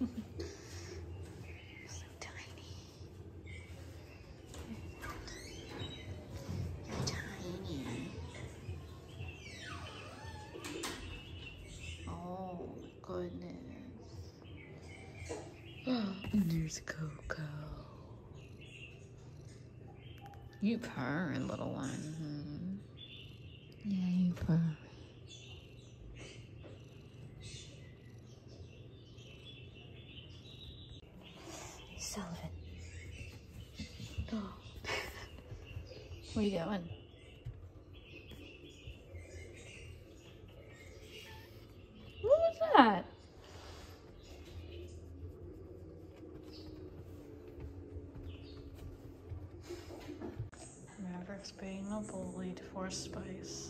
So tiny. You're tiny. Oh my goodness. There's Coco. You purring, little one. Yeah, you purring. Sullivan. Oh. What are you doing? What was that? Maverick's being a bullied for Spice.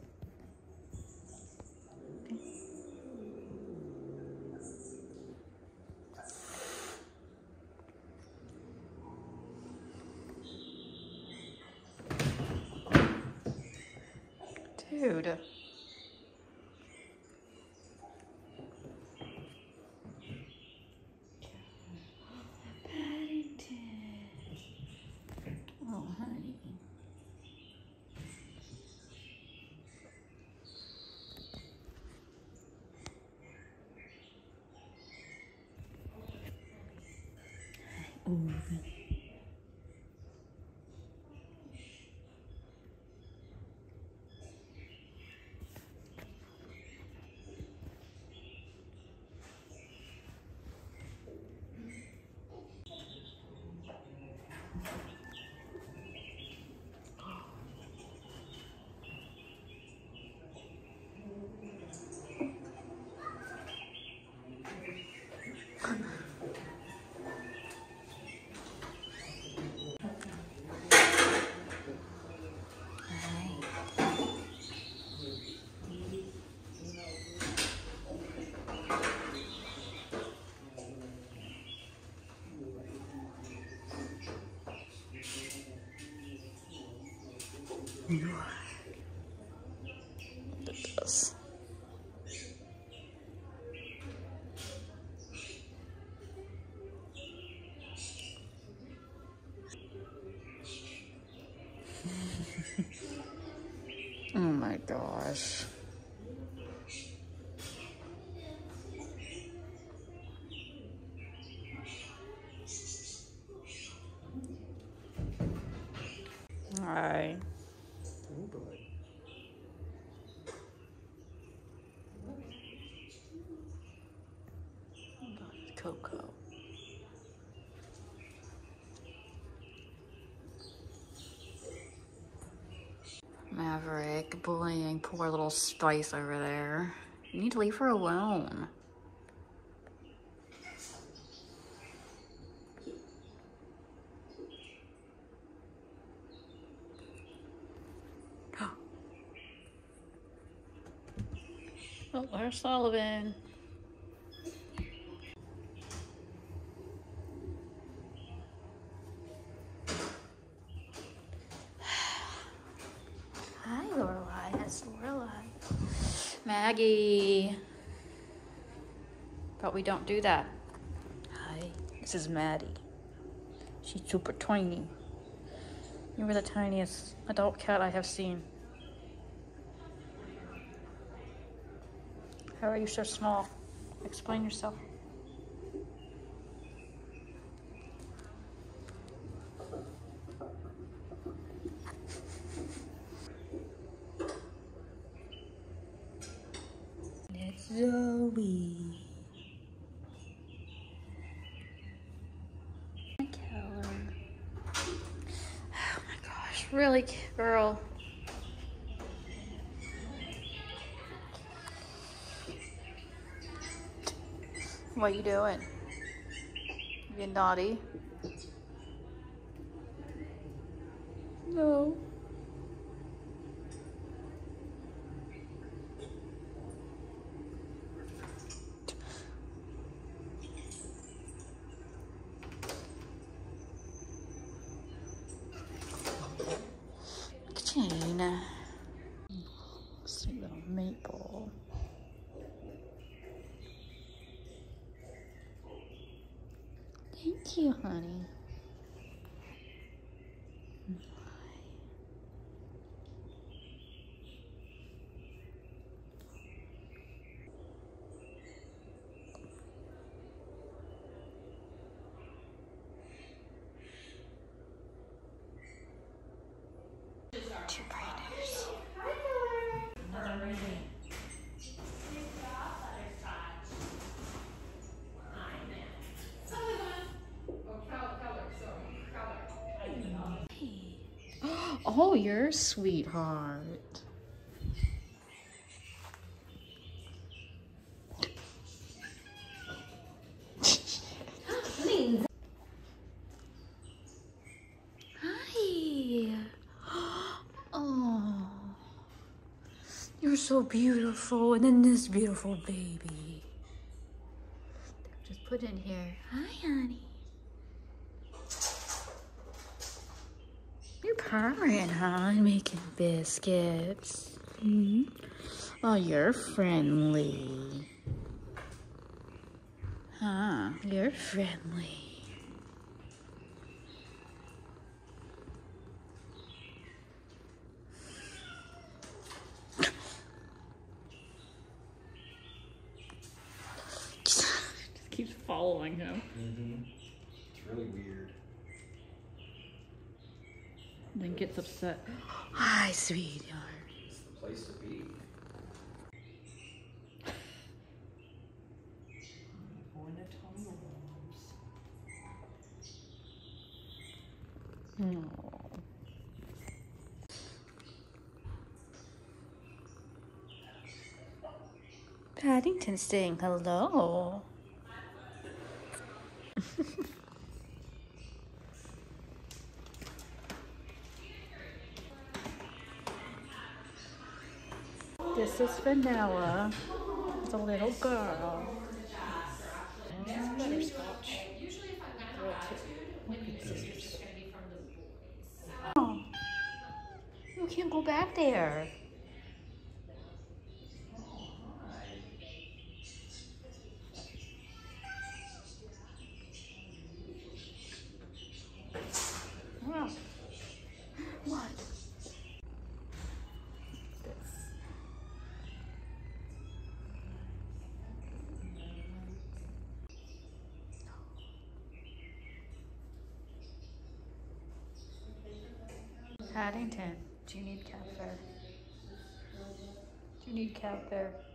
Dude. Paddington. Oh, honey. Ooh. Look at this. Oh my gosh. Hi. Oh boy. Coco. Maverick bullying poor little Spice over there. You need to leave her alone. Oh, there's Sullivan. Hi, Lorelai. That's Lorelai. Maggie. But we don't do that. Hi, this is Maddie. She's super tiny. You were the tiniest adult cat I have seen. How are you so small? Explain yourself. It's Zoe. Keller. Oh my gosh, really, girl? What are you doing? You naughty? No. Jane. Sweet little Maple. Thank you, honey. Two brighters. Another reading. Oh, you're a sweetheart. Hi. Oh, you're so beautiful. And then this beautiful baby. Just put in here. Hi, honey. You're purring, huh? Making biscuits. Mm-hmm. Oh, you're friendly. Huh? You're friendly. Just keeps following him. Mm-hmm. It's really weird. And then gets upset. Hi, sweetheart. It's the place to be. No. Paddington's saying hello. This is Vanilla, the little girl. And it's Butterscotch. Look at these. Oh, you can't go back there. Wow. What? Paddington, do you need cat fur? Do you need cat fur?